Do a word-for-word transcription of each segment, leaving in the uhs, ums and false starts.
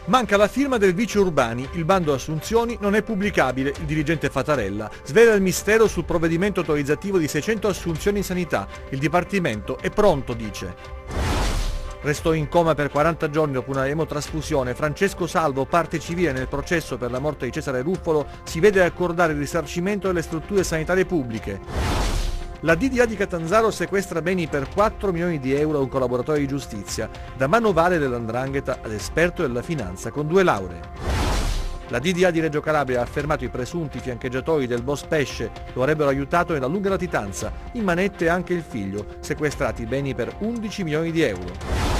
Manca la firma del vice Urbani, il bando assunzioni non è pubblicabile, il dirigente Fatarella svela il mistero sul provvedimento autorizzativo di seicento assunzioni in sanità, il Dipartimento è pronto, dice. Restò in coma per quaranta giorni dopo una emotrasfusione, Francesco Salvo, parte civile nel processo per la morte di Cesare Ruffolo, si vede accordare il risarcimento delle strutture sanitarie pubbliche. La D D A di Catanzaro sequestra beni per quattro milioni di euro a un collaboratore di giustizia, da manovale dell'Andrangheta ad esperto della finanza con due lauree. La D D A di Reggio Calabria ha affermato i presunti fiancheggiatori del boss Pesce lo avrebbero aiutato nella lunga latitanza, in manette anche il figlio, sequestrati beni per undici milioni di euro.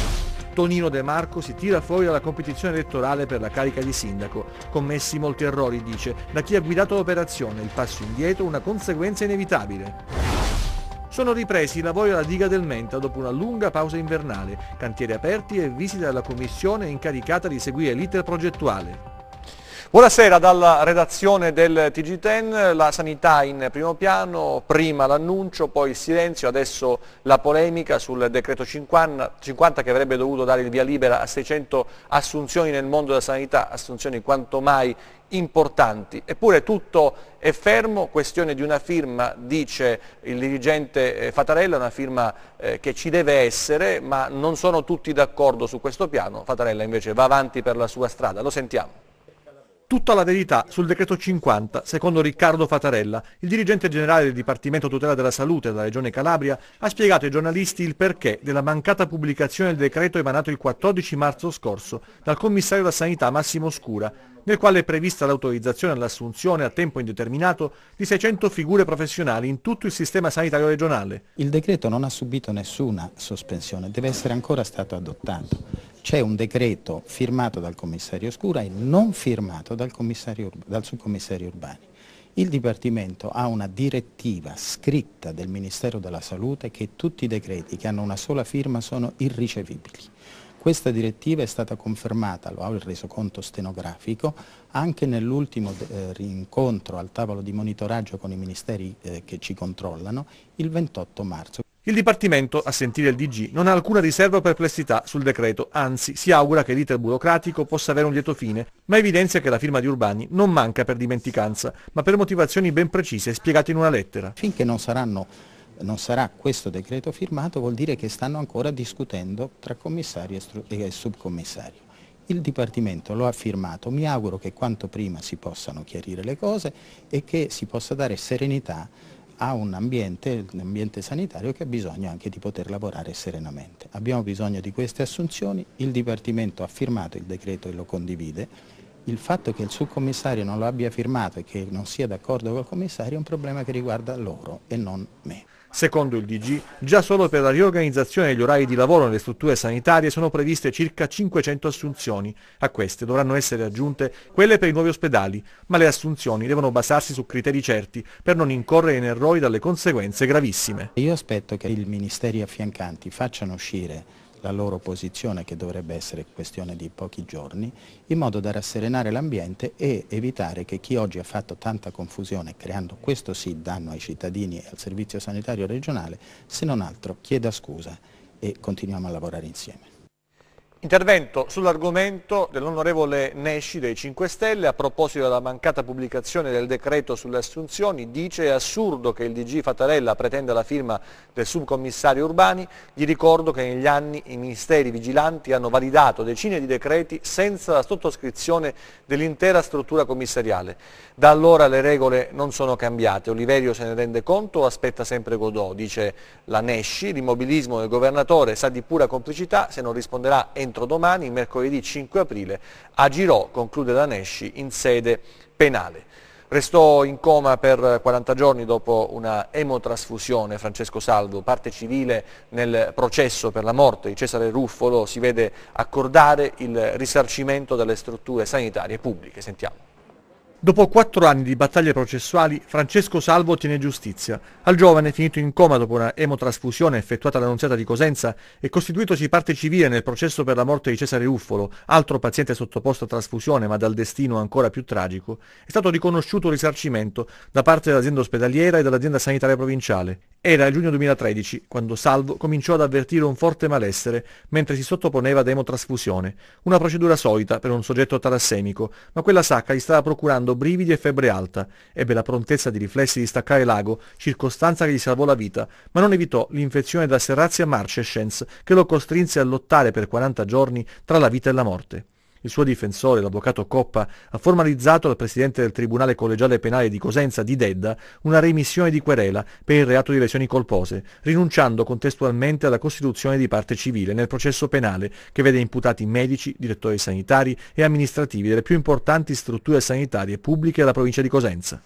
Tonino De Marco si tira fuori dalla competizione elettorale per la carica di sindaco. Commessi molti errori, dice, da chi ha guidato l'operazione, il passo indietro una conseguenza inevitabile. Sono ripresi i lavori alla diga del Menta dopo una lunga pausa invernale, cantieri aperti e visita della commissione incaricata di seguire l'iter progettuale. Buonasera dalla redazione del T G dieci, la sanità in primo piano, prima l'annuncio, poi il silenzio, adesso la polemica sul decreto cinquanta, cinquanta che avrebbe dovuto dare il via libera a seicento assunzioni nel mondo della sanità, assunzioni quanto mai importanti. Eppure tutto è fermo, questione di una firma, dice il dirigente Fatarella, una firma eh, che ci deve essere, ma non sono tutti d'accordo su questo piano. Fatarella invece va avanti per la sua strada, lo sentiamo. Tutta la verità sul decreto cinquanta, secondo Riccardo Fatarella, il dirigente generale del Dipartimento Tutela della Salute della Regione Calabria, ha spiegato ai giornalisti il perché della mancata pubblicazione del decreto emanato il quattordici marzo scorso dal commissario della Sanità Massimo Scura, nel quale è prevista l'autorizzazione all'assunzione a tempo indeterminato di seicento figure professionali in tutto il sistema sanitario regionale. Il decreto non ha subito nessuna sospensione, deve essere ancora stato adottato. C'è un decreto firmato dal commissario Scura e non firmato dal, commissario, dal subcommissario Urbani. Il Dipartimento ha una direttiva scritta del Ministero della Salute che tutti i decreti che hanno una sola firma sono irricevibili. Questa direttiva è stata confermata, lo ha il resoconto stenografico, anche nell'ultimo eh, rincontro al tavolo di monitoraggio con i ministeri eh, che ci controllano il ventotto marzo. Il Dipartimento, a sentire il D G, non ha alcuna riserva o perplessità sul decreto, anzi si augura che l'iter burocratico possa avere un lieto fine, ma evidenzia che la firma di Urbani non manca per dimenticanza, ma per motivazioni ben precise spiegate in una lettera. Finché non saranno non sarà questo decreto firmato vuol dire che stanno ancora discutendo tra commissario e subcommissario. Il Dipartimento lo ha firmato, mi auguro che quanto prima si possano chiarire le cose e che si possa dare serenità a un ambiente, un ambiente sanitario che ha bisogno anche di poter lavorare serenamente. Abbiamo bisogno di queste assunzioni, il Dipartimento ha firmato il decreto e lo condivide. Il fatto che il subcommissario non lo abbia firmato e che non sia d'accordo col commissario è un problema che riguarda loro e non me. Secondo il D G, già solo per la riorganizzazione degli orari di lavoro nelle strutture sanitarie sono previste circa cinquecento assunzioni. A queste dovranno essere aggiunte quelle per i nuovi ospedali, ma le assunzioni devono basarsi su criteri certi per non incorrere in errori dalle conseguenze gravissime. Io aspetto che i ministeri affiancanti facciano uscire la loro posizione, che dovrebbe essere questione di pochi giorni, in modo da rasserenare l'ambiente e evitare che chi oggi ha fatto tanta confusione, creando questo sì danno ai cittadini e al servizio sanitario regionale, se non altro chieda scusa e continuiamo a lavorare insieme. Intervento sull'argomento dell'onorevole Nesci dei cinque Stelle a proposito della mancata pubblicazione del decreto sulle assunzioni. Dice: è assurdo che il D G Fatarella pretenda la firma del subcommissario Urbani. Gli ricordo che negli anni i ministeri vigilanti hanno validato decine di decreti senza la sottoscrizione dell'intera struttura commissariale. Da allora le regole non sono cambiate. Oliverio se ne rende conto o aspetta sempre Godot? Dice la Nesci. L'immobilismo del governatore sa di pura complicità, se non risponderà entro Entro domani, mercoledì cinque aprile, agirò, conclude la Nesci, in sede penale. Restò in coma per quaranta giorni dopo una emotrasfusione Francesco Salvo, parte civile nel processo per la morte di Cesare Ruffolo, si vede accordare il risarcimento delle strutture sanitarie pubbliche. Sentiamo. Dopo quattro anni di battaglie processuali, Francesco Salvo ottiene giustizia. Al giovane, finito in coma dopo una emotrasfusione effettuata all'Annunziata di Cosenza e costituitosi parte civile nel processo per la morte di Cesare Ruffolo, altro paziente sottoposto a trasfusione ma dal destino ancora più tragico, è stato riconosciuto un risarcimento da parte dell'azienda ospedaliera e dell'azienda sanitaria provinciale. Era il giugno duemilatredici, quando Salvo cominciò ad avvertire un forte malessere mentre si sottoponeva ad emotrasfusione, una procedura solita per un soggetto talassemico, ma quella sacca gli stava procurando brividi e febbre alta. Ebbe la prontezza di riflessi di staccare l'ago, circostanza che gli salvò la vita, ma non evitò l'infezione da Serrazia marcescens che lo costrinse a lottare per quaranta giorni tra la vita e la morte. Il suo difensore, l'avvocato Coppa, ha formalizzato al presidente del Tribunale Collegiale Penale di Cosenza, Di Dedda, una remissione di querela per il reato di lesioni colpose, rinunciando contestualmente alla costituzione di parte civile nel processo penale che vede imputati medici, direttori sanitari e amministrativi delle più importanti strutture sanitarie pubbliche della provincia di Cosenza.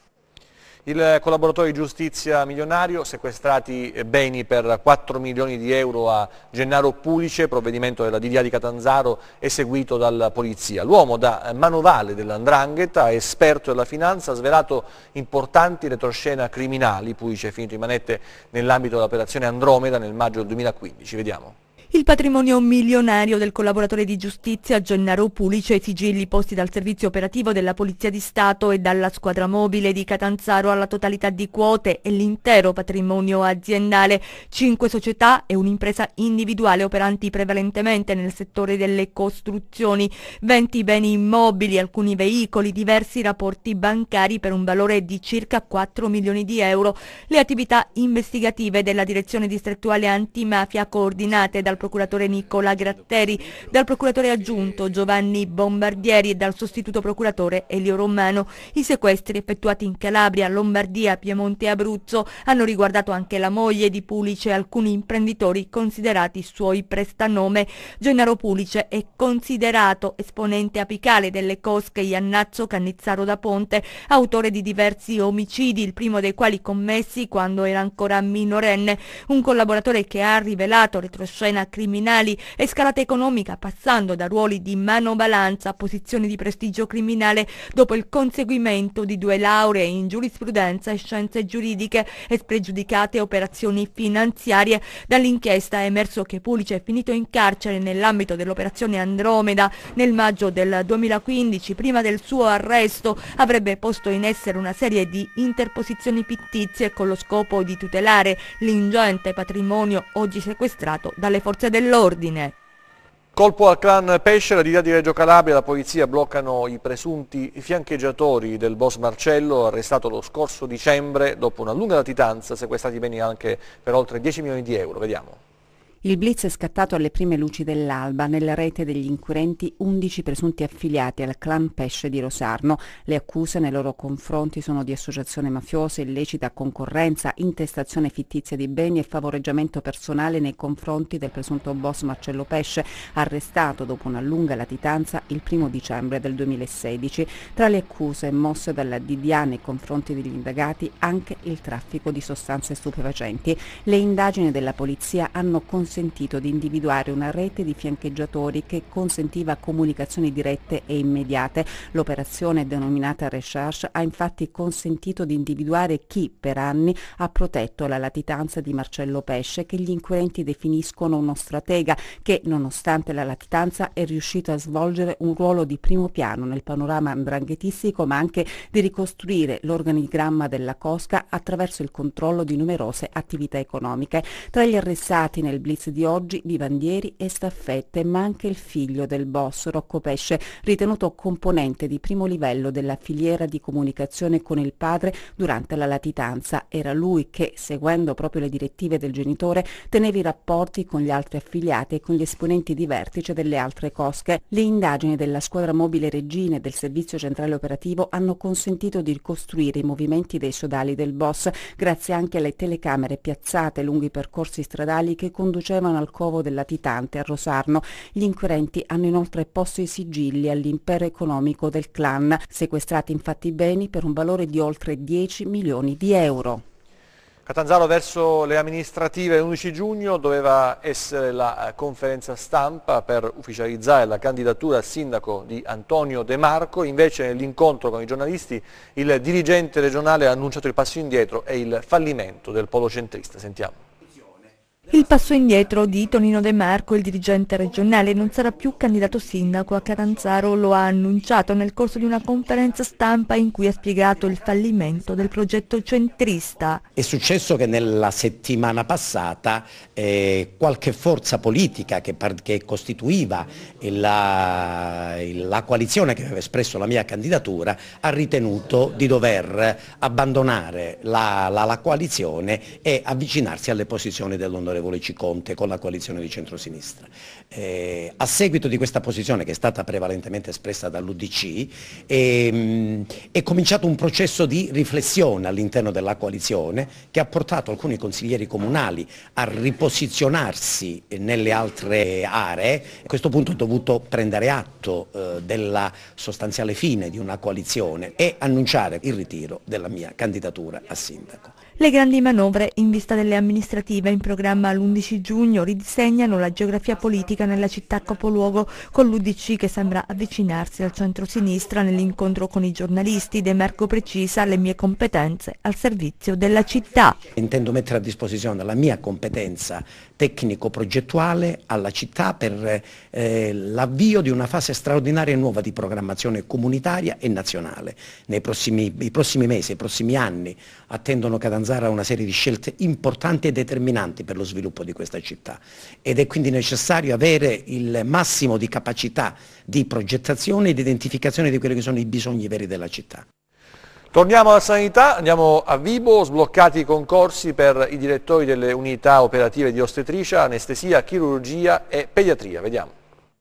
Il collaboratore di giustizia milionario, sequestrati beni per quattro milioni di euro a Gennaro Pulice, provvedimento della D D A di Catanzaro eseguito dalla polizia. L'uomo da manovale dell'Andrangheta, esperto della finanza, ha svelato importanti retroscena criminali. Pulice è finito in manette nell'ambito dell'operazione Andromeda nel maggio del duemilaquindici. Vediamo. Il patrimonio milionario del collaboratore di giustizia Gennaro Pulice, i sigilli posti dal servizio operativo della Polizia di Stato e dalla squadra mobile di Catanzaro alla totalità di quote e l'intero patrimonio aziendale, cinque società e un'impresa individuale operanti prevalentemente nel settore delle costruzioni, venti beni immobili, alcuni veicoli, diversi rapporti bancari per un valore di circa quattro milioni di euro. Le attività investigative della Direzione Distrettuale Antimafia coordinate dal procuratore Nicola Gratteri, dal procuratore aggiunto Giovanni Bombardieri e dal sostituto procuratore Elio Romano. I sequestri effettuati in Calabria, Lombardia, Piemonte e Abruzzo hanno riguardato anche la moglie di Pulice e alcuni imprenditori considerati suoi prestanome. Gennaro Pulice è considerato esponente apicale delle cosche Iannazzo Cannizzaro da Ponte, autore di diversi omicidi, il primo dei quali commessi quando era ancora minorenne, un collaboratore che ha rivelato retroscena criminali e scalata economica, passando da ruoli di manovalanza a posizioni di prestigio criminale dopo il conseguimento di due lauree in giurisprudenza e scienze giuridiche e spregiudicate operazioni finanziarie. Dall'inchiesta è emerso che Pulice è finito in carcere nell'ambito dell'operazione Andromeda. Nel maggio del duemilaquindici, prima del suo arresto, avrebbe posto in essere una serie di interposizioni fittizie con lo scopo di tutelare l'ingente patrimonio oggi sequestrato dalle forze dell'ordine. Colpo al clan Pesce, la D D A di Reggio Calabria, la polizia bloccano i presunti fiancheggiatori del boss Marcello, arrestato lo scorso dicembre dopo una lunga latitanza, sequestrati beni anche per oltre dieci milioni di euro. Vediamo. Il blitz è scattato alle prime luci dell'alba. Nella rete degli inquirenti undici presunti affiliati al clan Pesce di Rosarno. Le accuse nei loro confronti sono di associazione mafiosa, illecita concorrenza, intestazione fittizia di beni e favoreggiamento personale nei confronti del presunto boss Marcello Pesce, arrestato dopo una lunga latitanza il primo dicembre del duemilasedici. Tra le accuse mosse dalla D D A nei confronti degli indagati anche il traffico di sostanze stupefacenti. Le indagini della polizia hanno consentito consentito di individuare una rete di fiancheggiatori che consentiva comunicazioni dirette e immediate. L'operazione denominata Recherche ha infatti consentito di individuare chi per anni ha protetto la latitanza di Marcello Pesce, che gli inquirenti definiscono uno stratega che, nonostante la latitanza, è riuscito a svolgere un ruolo di primo piano nel panorama ndranghetistico, ma anche di ricostruire l'organigramma della cosca attraverso il controllo di numerose attività economiche. Tra gli arrestati nel blitz di oggi vivandieri e staffette, ma anche il figlio del boss, Rocco Pesce, ritenuto componente di primo livello della filiera di comunicazione con il padre durante la latitanza. Era lui che, seguendo proprio le direttive del genitore, teneva i rapporti con gli altri affiliati e con gli esponenti di vertice delle altre cosche. Le indagini della squadra mobile Regine e del servizio centrale operativo hanno consentito di ricostruire i movimenti dei sodali del boss, grazie anche alle telecamere piazzate lungo i percorsi stradali che conducevano al covo del latitante a Rosarno. Gli inquirenti hanno inoltre posto i sigilli all'impero economico del clan, sequestrati infatti beni per un valore di oltre dieci milioni di euro. Catanzaro verso le amministrative l'undici giugno doveva essere la conferenza stampa per ufficializzare la candidatura a sindaco di Antonio De Marco, invece nell'incontro con i giornalisti il dirigente regionale ha annunciato il passo indietro e il fallimento del polo centrista. Sentiamo. Il passo indietro di Tonino De Marco, il dirigente regionale, non sarà più candidato sindaco a Catanzaro, lo ha annunciato nel corso di una conferenza stampa in cui ha spiegato il fallimento del progetto centrista. È successo che nella settimana passata eh, qualche forza politica che, che costituiva la, la coalizione che aveva espresso la mia candidatura ha ritenuto di dover abbandonare la, la, la coalizione e avvicinarsi alle posizioni dell'onorevole Ciconte con la coalizione di centrosinistra. Eh, a seguito di questa posizione, che è stata prevalentemente espressa dall'U D C, eh, è cominciato un processo di riflessione all'interno della coalizione che ha portato alcuni consiglieri comunali a riposizionarsi nelle altre aree. A questo punto ho dovuto prendere atto eh, della sostanziale fine di una coalizione e annunciare il ritiro della mia candidatura a sindaco. Le grandi manovre in vista delle amministrative in programma l'undici giugno ridisegnano la geografia politica nella città capoluogo, con l'U D C che sembra avvicinarsi al centro-sinistra. Nell'incontro con i giornalisti De Marco precisa: le mie competenze al servizio della città. Intendo mettere a disposizione la mia competenza tecnico-progettuale alla città per eh, l'avvio di una fase straordinaria e nuova di programmazione comunitaria e nazionale. Nei prossimi, i prossimi mesi, i prossimi anni attendono Catanzaro una serie di scelte importanti e determinanti per lo sviluppo di questa città ed è quindi necessario avere il massimo di capacità di progettazione e di identificazione di quelli che sono i bisogni veri della città. Torniamo alla sanità, andiamo a Vibo, sbloccati i concorsi per i direttori delle unità operative di ostetricia, anestesia, chirurgia e pediatria. Vediamo.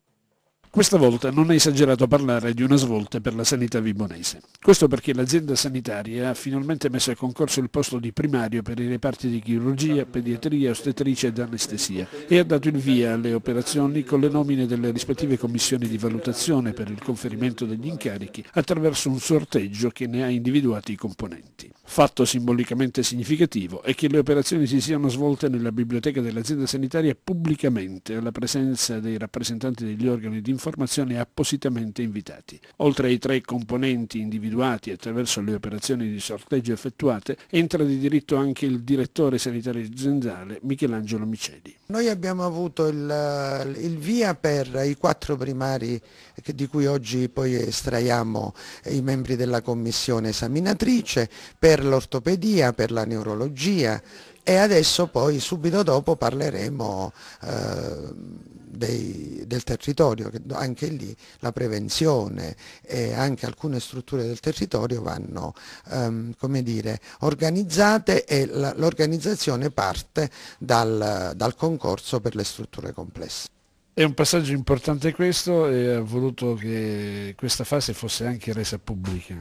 Questa volta non è esagerato parlare di una svolta per la sanità vibonese. Questo perché l'azienda sanitaria ha finalmente messo a concorso il posto di primario per i reparti di chirurgia, pediatria, ostetricia ed anestesia e ha dato il via alle operazioni con le nomine delle rispettive commissioni di valutazione per il conferimento degli incarichi attraverso un sorteggio che ne ha individuati i componenti. Fatto simbolicamente significativo è che le operazioni si siano svolte nella biblioteca dell'azienda sanitaria pubblicamente, alla presenza dei rappresentanti degli organi di informazione appositamente invitati. Oltre ai tre componenti individuati attraverso le operazioni di sorteggio effettuate, entra di diritto anche il direttore sanitario aziendale Michelangelo Miceli. Noi abbiamo avuto il, il via per i quattro primari di cui oggi poi estraiamo i membri della commissione esaminatrice, per l'ortopedia, per la neurologia e adesso poi subito dopo parleremo eh, dei, del territorio, che anche lì la prevenzione e anche alcune strutture del territorio vanno ehm, come dire, organizzate e la, l'organizzazione parte dal, dal concorso per le strutture complesse. È un passaggio importante questo e ha voluto che questa fase fosse anche resa pubblica.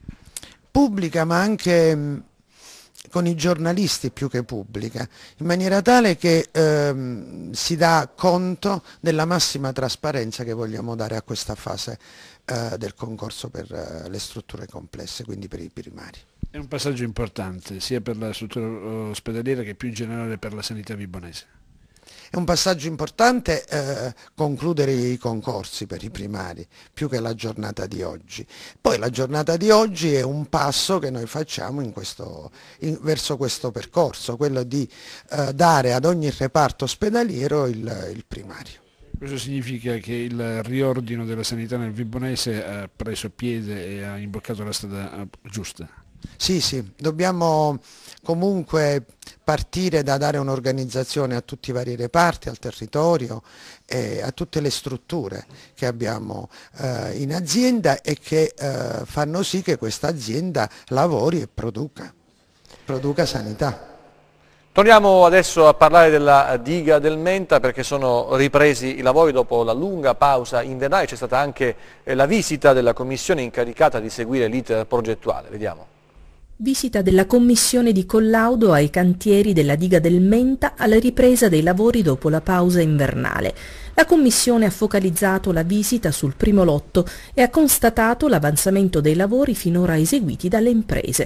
Pubblica ma anche mh, con i giornalisti più che pubblica, in maniera tale che ehm, si dà conto della massima trasparenza che vogliamo dare a questa fase eh, del concorso per eh, le strutture complesse, quindi per i primari. È un passaggio importante sia per la struttura ospedaliera che più in generale per la sanità vibonese. È un passaggio importante eh, concludere i concorsi per i primari, più che la giornata di oggi. Poi la giornata di oggi è un passo che noi facciamo in questo, in, verso questo percorso, quello di eh, dare ad ogni reparto ospedaliero il, il primario. Questo significa che il riordino della sanità nel Vibonese ha preso piede e ha imboccato la strada giusta. Sì, sì, dobbiamo comunque partire da dare un'organizzazione a tutti i vari reparti, al territorio e a tutte le strutture che abbiamo eh, in azienda e che eh, fanno sì che questa azienda lavori e produca, produca sanità. Torniamo adesso a parlare della diga del Menta perché sono ripresi i lavori dopo la lunga pausa invernale. C'è stata anche la visita della commissione incaricata di seguire l'iter progettuale. Vediamo. Visita della commissione di collaudo ai cantieri della diga del Menta alla ripresa dei lavori dopo la pausa invernale. La commissione ha focalizzato la visita sul primo lotto e ha constatato l'avanzamento dei lavori finora eseguiti dalle imprese.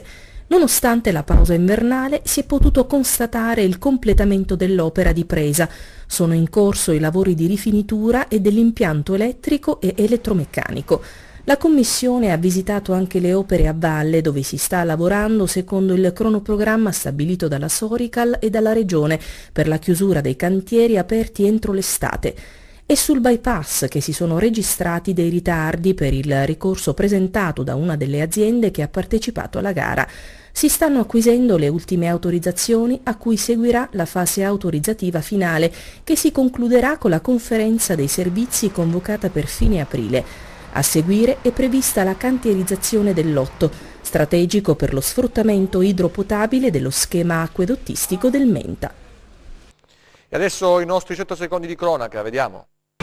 Nonostante la pausa invernale, si è potuto constatare il completamento dell'opera di presa. Sono in corso i lavori di rifinitura e dell'impianto elettrico e elettromeccanico. La Commissione ha visitato anche le opere a valle, dove si sta lavorando secondo il cronoprogramma stabilito dalla Sorical e dalla Regione per la chiusura dei cantieri aperti entro l'estate. È sul bypass che si sono registrati dei ritardi per il ricorso presentato da una delle aziende che ha partecipato alla gara. Si stanno acquisendo le ultime autorizzazioni, a cui seguirà la fase autorizzativa finale, che si concluderà con la conferenza dei servizi convocata per fine aprile. A seguire è prevista la cantierizzazione del lotto, strategico per lo sfruttamento idropotabile dello schema acquedottistico del Menta. E adesso i nostri cento secondi di cronaca, vediamo.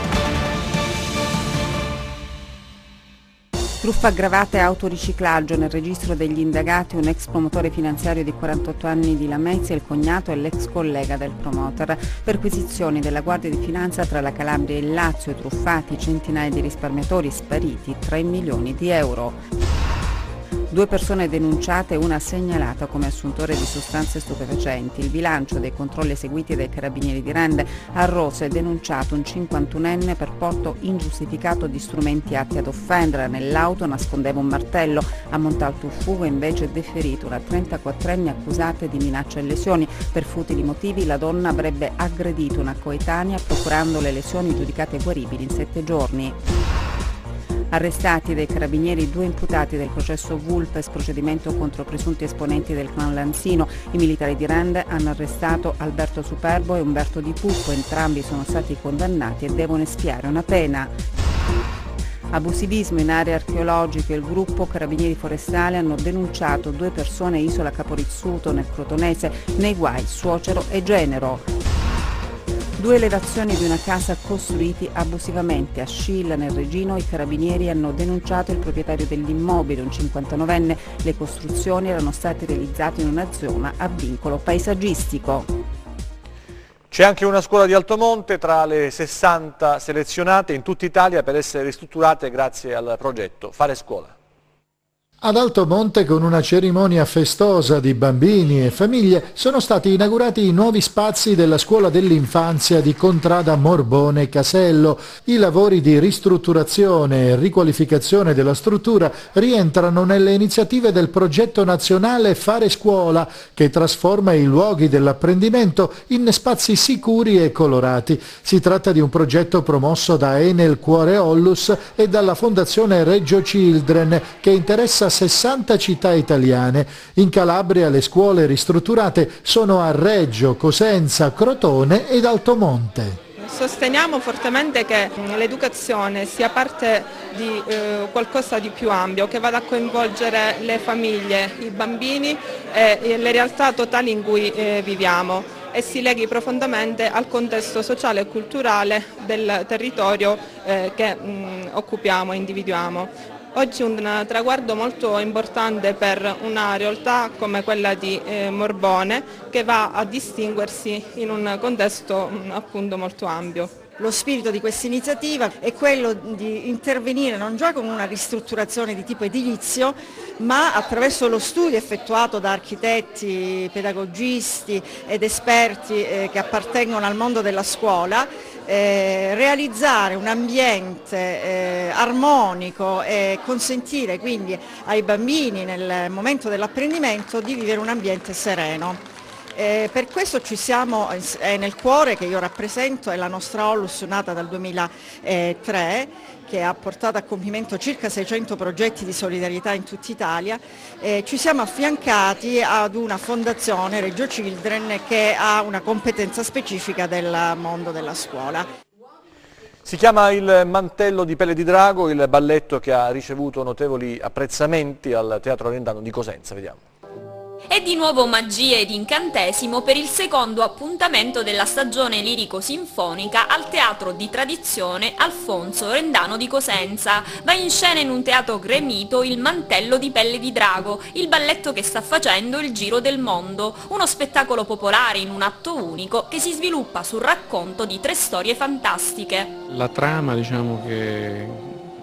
Truffa aggravata e autoriciclaggio. Nel registro degli indagati un ex promotore finanziario di quarantotto anni di Lamezia, il cognato e l'ex collega del promoter. Perquisizioni della Guardia di Finanza tra la Calabria e il Lazio, truffati centinaia di risparmiatori, spariti tre milioni di euro. Due persone denunciate e una segnalata come assuntore di sostanze stupefacenti. Il bilancio dei controlli eseguiti dai carabinieri di Rende. A Rose è denunciato un cinquantunenne per porto ingiustificato di strumenti atti ad offendere. Nell'auto nascondeva un martello. A Montaltofugo invece è deferito una trentaquattrenne accusata di minacce e lesioni. Per futili motivi la donna avrebbe aggredito una coetanea procurando le lesioni giudicate guaribili in sette giorni. Arrestati dai carabinieri due imputati del processo Vulpes, procedimento contro presunti esponenti del clan Lanzino. I militari di Rende hanno arrestato Alberto Superbo e Umberto Di Puppo, entrambi sono stati condannati e devono espiare una pena. Abusivismo in aree archeologiche. Il gruppo Carabinieri Forestali hanno denunciato due persone Isola Caporizzuto nel Crotonese, nei guai suocero e genero. Due elevazioni di una casa costruiti abusivamente. A Scilla, nel Regino, i carabinieri hanno denunciato il proprietario dell'immobile, un cinquantanovenne. Le costruzioni erano state realizzate in una zona a vincolo paesaggistico. C'è anche una scuola di Altomonte tra le sessanta selezionate in tutta Italia per essere ristrutturate grazie al progetto Fare Scuola. Ad Altomonte, con una cerimonia festosa di bambini e famiglie, sono stati inaugurati i nuovi spazi della scuola dell'infanzia di Contrada Morbone Casello. I lavori di ristrutturazione e riqualificazione della struttura rientrano nelle iniziative del progetto nazionale Fare Scuola, che trasforma i luoghi dell'apprendimento in spazi sicuri e colorati. Si tratta di un progetto promosso da Enel Cuore Ollus e dalla Fondazione Reggio Children, che interessa sessanta città italiane. In Calabria le scuole ristrutturate sono a Reggio, Cosenza, Crotone ed Altomonte. Sosteniamo fortemente che l'educazione sia parte di eh, qualcosa di più ampio, che vada a coinvolgere le famiglie, i bambini e, e le realtà totali in cui eh, viviamo e si leghi profondamente al contesto sociale e culturale del territorio eh, che mh, occupiamo e individuiamo. Oggi un traguardo molto importante per una realtà come quella di eh, Morbone, che va a distinguersi in un contesto mh, appunto molto ampio. Lo spirito di questa iniziativa è quello di intervenire non già con una ristrutturazione di tipo edilizio, ma attraverso lo studio effettuato da architetti, pedagogisti ed esperti eh, che appartengono al mondo della scuola, eh, realizzare un ambiente eh, armonico e consentire quindi ai bambini nel momento dell'apprendimento di vivere un ambiente sereno. Eh, per questo ci siamo, eh, nel cuore che io rappresento è la nostra Ollus nata dal duemilatré, che ha portato a compimento circa seicento progetti di solidarietà in tutta Italia. Eh, ci siamo affiancati ad una fondazione, Reggio Children, che ha una competenza specifica del mondo della scuola. Si chiama Il Mantello di Pelle di Drago, il balletto che ha ricevuto notevoli apprezzamenti al Teatro Arendano di Cosenza. Vediamo. E di nuovo magia ed incantesimo per il secondo appuntamento della stagione lirico-sinfonica al Teatro di Tradizione Alfonso Rendano di Cosenza. Va in scena in un teatro gremito Il Mantello di Pelle di Drago, il balletto che sta facendo il giro del mondo, uno spettacolo popolare in un atto unico che si sviluppa sul racconto di tre storie fantastiche. La trama, diciamo che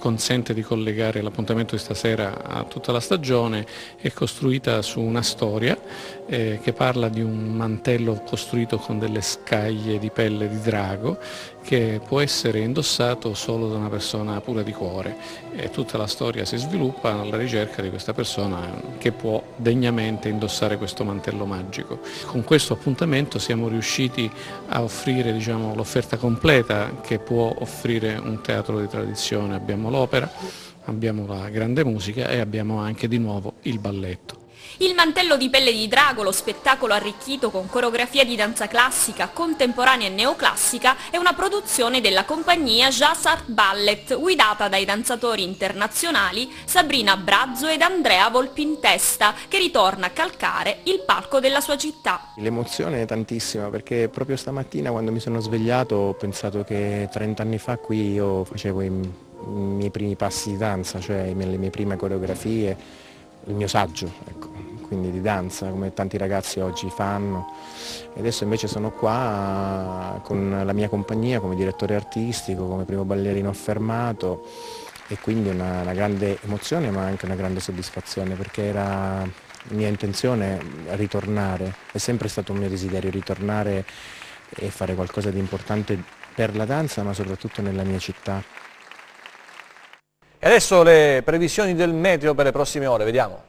consente di collegare l'appuntamento di stasera a tutta la stagione, è costruita su una storia eh, che parla di un mantello costruito con delle scaglie di pelle di drago che può essere indossato solo da una persona pura di cuore, e tutta la storia si sviluppa alla ricerca di questa persona che può degnamente indossare questo mantello magico. Con questo appuntamento siamo riusciti a offrire, diciamo, l'offerta completa che può offrire un teatro di tradizione. Abbiamo l'opera, abbiamo la grande musica e abbiamo anche di nuovo il balletto. Il mantello di pelle di drago, lo spettacolo arricchito con coreografia di danza classica, contemporanea e neoclassica, è una produzione della compagnia Jazz Art Ballet, guidata dai danzatori internazionali Sabrina Brazzo ed Andrea Volpintesta, che ritorna a calcare il palco della sua città. L'emozione è tantissima, perché proprio stamattina quando mi sono svegliato ho pensato che trenta anni fa qui io facevo i, i miei primi passi di danza, cioè le mie prime coreografie, il mio saggio, ecco, quindi di danza, come tanti ragazzi oggi fanno. E adesso invece sono qua con la mia compagnia come direttore artistico, come primo ballerino affermato, e quindi una, una grande emozione ma anche una grande soddisfazione, perché era mia intenzione ritornare, è sempre stato un mio desiderio ritornare e fare qualcosa di importante per la danza, ma soprattutto nella mia città. E adesso le previsioni del meteo per le prossime ore, vediamo.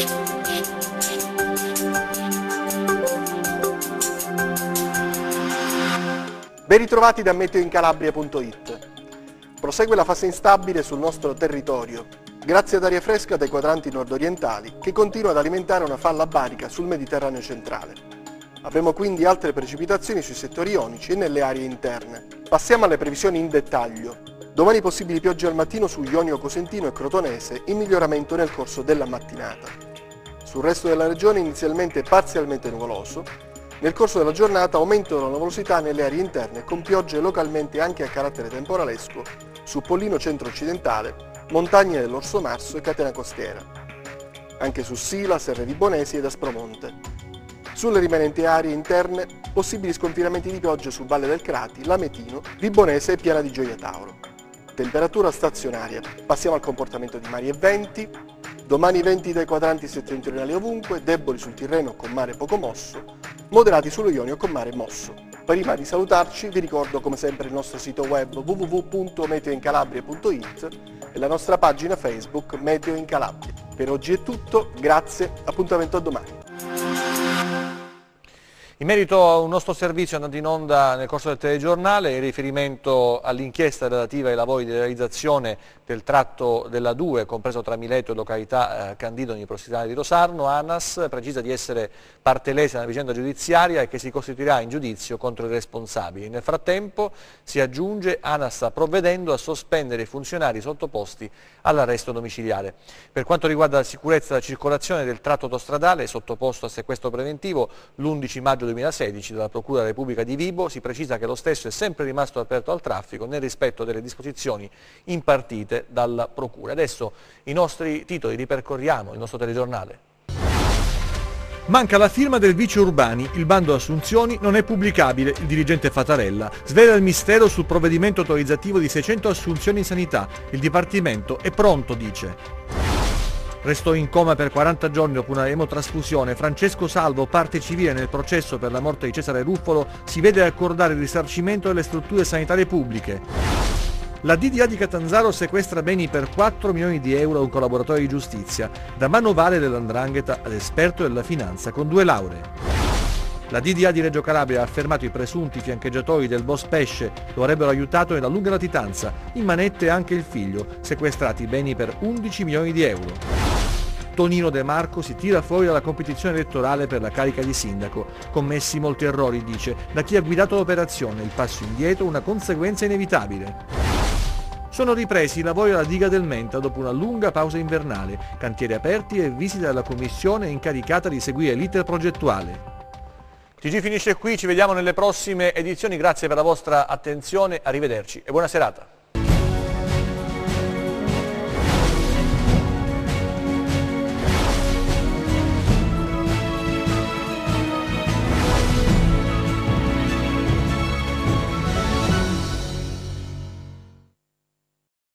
Ben ritrovati da meteo in calabria punto it. Prosegue la fase instabile sul nostro territorio, grazie ad aria fresca dai quadranti nord-orientali che continua ad alimentare una falla barica sul Mediterraneo centrale. Avremo quindi altre precipitazioni sui settori ionici e nelle aree interne. Passiamo alle previsioni in dettaglio. Domani possibili piogge al mattino su Ionio Cosentino e Crotonese, in miglioramento nel corso della mattinata. Sul resto della regione inizialmente parzialmente nuvoloso. Nel corso della giornata aumento della nuvolosità nelle aree interne con piogge localmente anche a carattere temporalesco su Pollino centro-occidentale, montagne dell'Orso Marso e catena costiera. Anche su Sila, Serre Vibonesi ed Aspromonte. Sulle rimanenti aree interne possibili sconfinamenti di piogge su Valle del Crati, Lametino, Vibonese e Piana di Gioia Tauro. Temperatura stazionaria. Passiamo al comportamento di mari e venti. Domani venti dai quadranti settentrionali ovunque, deboli sul Tirreno con mare poco mosso, moderati sullo Ionio con mare mosso. Prima di salutarci vi ricordo come sempre il nostro sito web w w w punto meteo in calabria punto it e la nostra pagina Facebook Meteo in Calabria. Per oggi è tutto, grazie, appuntamento a domani. In merito a un nostro servizio andato in onda nel corso del telegiornale, in riferimento all'inchiesta relativa ai lavori di realizzazione del tratto della due, compreso tra Mileto e località eh, Candidoni, prossimità di Rosarno, ANAS precisa di essere parte lesa nella vicenda giudiziaria e che si costituirà in giudizio contro i responsabili. Nel frattempo, si aggiunge, ANAS sta provvedendo a sospendere i funzionari sottoposti all'arresto domiciliare. Per quanto riguarda la sicurezza della circolazione del tratto autostradale sottoposto a sequestro preventivo l'undici maggio duemilasedici dalla Procura della Repubblica di Vibo, si precisa che lo stesso è sempre rimasto aperto al traffico nel rispetto delle disposizioni impartite dalla Procura. Adesso i nostri titoli, ripercorriamo il nostro telegiornale. Manca la firma del vice Urbani, il bando assunzioni non è pubblicabile, il dirigente Fattarella svela il mistero sul provvedimento autorizzativo di seicento assunzioni in sanità, il Dipartimento è pronto, dice. Restò in coma per quaranta giorni dopo una emotrasfusione. Francesco Salvo, parte civile nel processo per la morte di Cesare Ruffolo, si vede accordare il risarcimento delle strutture sanitarie pubbliche. La D D A di Catanzaro sequestra beni per quattro milioni di euro a un collaboratore di giustizia, da manovale dell'Andrangheta ad esperto della finanza con due lauree. La D D A di Reggio Calabria ha affermato i presunti fiancheggiatori del boss Pesce lo avrebbero aiutato nella lunga latitanza, in manette anche il figlio, sequestrati beni per undici milioni di euro. Tonino De Marco si tira fuori dalla competizione elettorale per la carica di sindaco. Commessi molti errori, dice, da chi ha guidato l'operazione, il passo indietro una conseguenza inevitabile. Sono ripresi i lavori alla diga del Menta dopo una lunga pausa invernale, cantieri aperti e visita della commissione incaricata di seguire l'iter progettuale. T G finisce qui, ci vediamo nelle prossime edizioni, grazie per la vostra attenzione, arrivederci e buona serata.